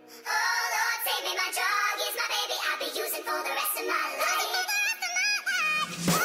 Oh Lord, save me, my dog is my baby. I'll be using for the rest of my life.